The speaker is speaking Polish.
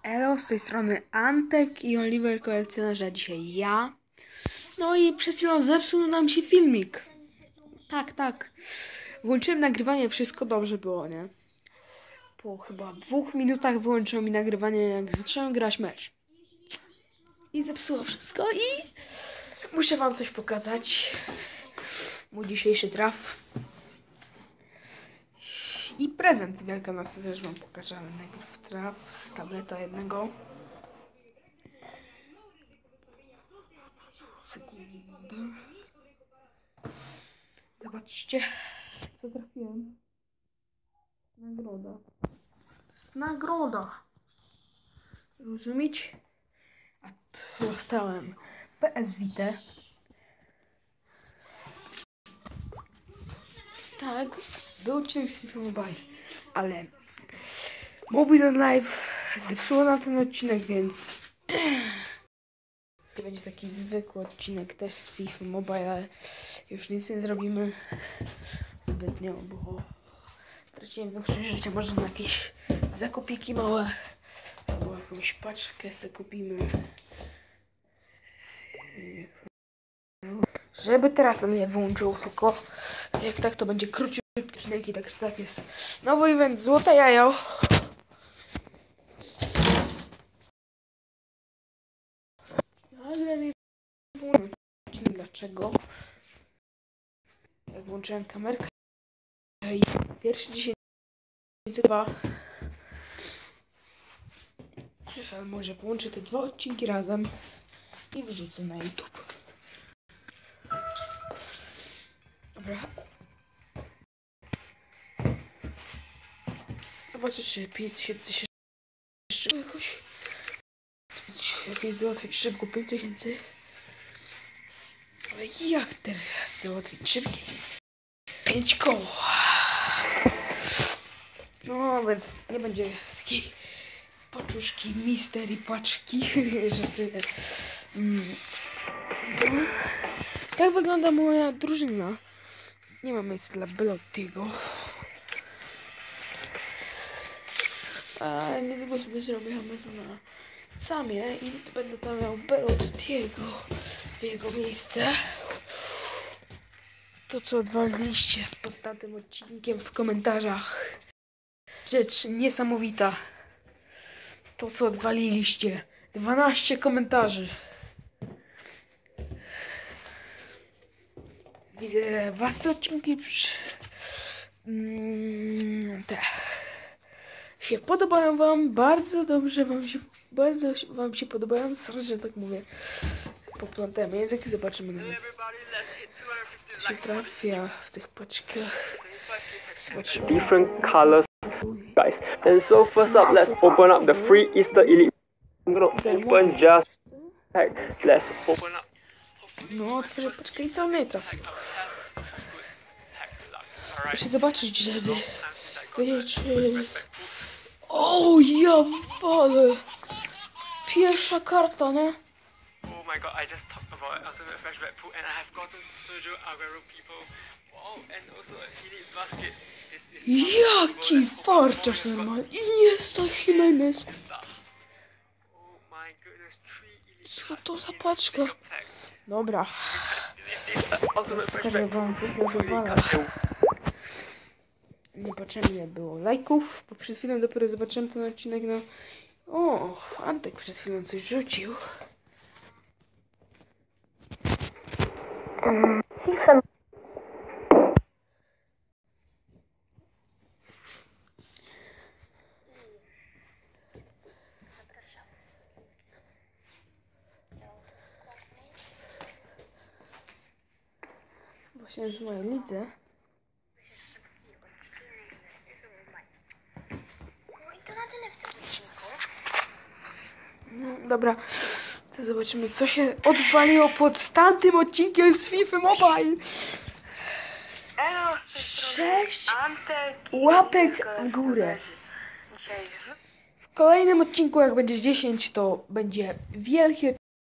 Elo, z tej strony Antek i Oliver, kolekcjonerze, dzisiaj ja. No i przed chwilą zepsuł nam się filmik. Tak. Włączyłem nagrywanie, wszystko dobrze było, nie? Po chyba 2 minutach wyłączyło mi nagrywanie, jak zacząłem grać mecz. I zepsuło wszystko i muszę wam coś pokazać. Mój dzisiejszy traf. I prezent wielkanocny też wam pokażę, ale najpierw traf z tableta jednego. Sekundę. Zobaczcie, co trafiłem. Nagroda. To jest nagroda. Rozumieć? A tu dostałem PS Vita. Tak, był odcinek z FIFA Mobile, ale Mobile Live zepsuło nam ten odcinek, więc to będzie taki zwykły odcinek też z FIFA Mobile, ale już nic nie zrobimy zbytnio, bo straciłem większość życia. Może na jakieś zakupiki małe albo jakąś paczkę sobie kupimy, żeby teraz nam nie wyłączył, tylko jak tak to będzie króciutki odcinek i tak jest. Nowy event, złote jajo. Ale nie wyłączył. Dlaczego? Jak włączyłem kamerkę i pierwszy 10.2, może połączę te 2 odcinki razem i wrzucę na YouTube. Dobra. Zobaczę, czy 5000 się jeszcze jakoś jakieś załatwić szybko 5000. Ale jak teraz załatwić szybciej? 5 koło. No więc nie będzie takiej paczuszki, misterii paczki. Żartuję. Tak wygląda moja drużyna. Nie ma miejsca dla Belottiego. A niedługo sobie zrobię Amazona samie i będę tam miał Belottiego w jego miejsce. To, co odwaliliście pod tamtym odcinkiem w komentarzach, rzecz niesamowita. To, co odwaliliście, 12 komentarzy. Widzę was te odcinki te się podobają wam, bardzo dobrze bardzo wam się podobają. Sorry, że tak mówię. Poplątałem język i zobaczymy nawet, co się trafia w tych paczkach. Zobaczymy. Different colors, guys. And so first up, let's open up the free Easter Elite. I'm gonna open just pack. Let's open up. No, otworzę paczkę i co mnie trafił. Muszę zobaczyć, żeby wiedzieć, czy... O, ja walę! Pierwsza karta, nie? Oh my god, I just talked about Ultimate Flashback Pool and I have gotten Sergio Aguero people. Wow, and also Elite Basket. Jaki farciarz normalnie! I jest to Jimenez! Oh my goodness, 3 Elite. Co to za paczka? Dobra. Pokażę wam, co się dozwala. Niepotrzebnie było lajków, bo przed chwilą dopiero zobaczyłem ten odcinek, no... O, Antek przed chwilą coś rzucił. Właśnie jest w mojej lidze. No, dobra, to zobaczymy, co się odwaliło pod tamtym odcinkiem z FIFA Mobile. 6 łapek w górę. W kolejnym odcinku, jak będzie 10, to będzie wielkie